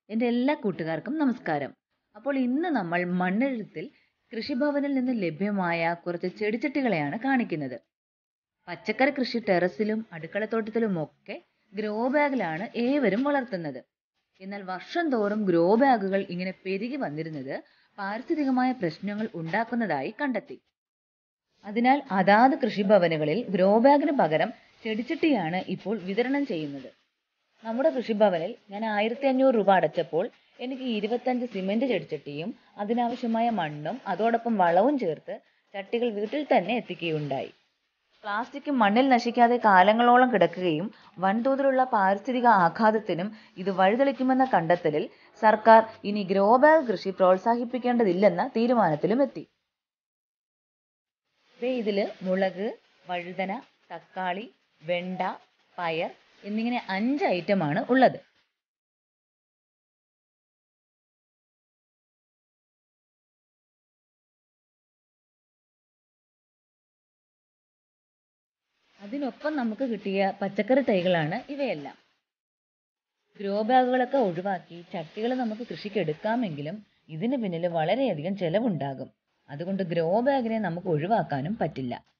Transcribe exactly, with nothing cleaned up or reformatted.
എൻ്റെ എല്ലാ കൂട്ടുകാർക്കും നമസ്കാരം. അപ്പോൾ ഇന്ന് നമ്മൾ മണ്ണെഴുത്തിൽ കൃഷിഭവനിൽ നിന്ന് ലഭ്യമായ കുറച്ച് ചെടിച്ചട്ടികളെയാണ് കാണിക്കുന്നത്. പച്ചക്കറി കൃഷി ടെറസിലും അടുക്കളത്തോട്ടത്തിലുമൊക്കെ ഗ്രോ ബാഗിലാണ് ഏവരും വളർത്തുന്നത്. എന്നാൽ വർഷം തോറും ഗ്രോ ബാഗുകൾ ഇങ്ങനെ പെരുകി വന്നിരുന്നത് പാരിസ്ഥിതികമായ പ്രശ്നങ്ങൾ ഉണ്ടാക്കുന്നതായി കണ്ടെത്തി. അതിനാൽ അതാത് കൃഷിഭവനുകളിൽ ഗ്രോ ബാഗിന് പകരം ചെടിച്ചട്ടിയാണ് ഇപ്പോൾ വിതരണം ചെയ്യുന്നത്. നമ്മുടെ കൃഷിഭവനിൽ ഞാൻ ആയിരത്തി അഞ്ഞൂറ് രൂപ അടച്ചപ്പോൾ എനിക്ക് ഇരുപത്തഞ്ച് സിമെന്റ് ചെടിച്ചട്ടിയും അതിനാവശ്യമായ മണ്ണും അതോടൊപ്പം വളവും ചേർത്ത് ചട്ടികൾ വീട്ടിൽ തന്നെ എത്തിക്കുകയുണ്ടായി. പ്ലാസ്റ്റിക് മണ്ണിൽ നശിക്കാതെ കാലങ്ങളോളം കിടക്കുകയും വൻതോതിലുള്ള പാരിസ്ഥിതിക ആഘാതത്തിനും ഇത് വഴിതെളിക്കുമെന്ന കണ്ടെത്തലിൽ സർക്കാർ ഇനി ഗ്രോ ബാഗ് കൃഷി പ്രോത്സാഹിപ്പിക്കേണ്ടതില്ലെന്ന തീരുമാനത്തിലും എത്തി. ഇതില് മുളക്, വഴുതന, തക്കാളി, വെണ്ട, പയർ എന്നിങ്ങനെ അഞ്ച് ഐറ്റമാണ് ഉള്ളത്. അതിനൊപ്പം നമുക്ക് കിട്ടിയ പച്ചക്കറി തൈകളാണ് ഇവയെല്ലാം. ഗ്രോ ബാഗുകളൊക്കെ ഒഴിവാക്കി ചട്ടികൾ നമുക്ക് കൃഷിക്ക് എടുക്കാമെങ്കിലും ഇതിന് പിന്നിൽ വളരെയധികം ചെലവുണ്ടാകും. അതുകൊണ്ട് ഗ്രോ ബാഗിനെ നമുക്ക് ഒഴിവാക്കാനും പറ്റില്ല.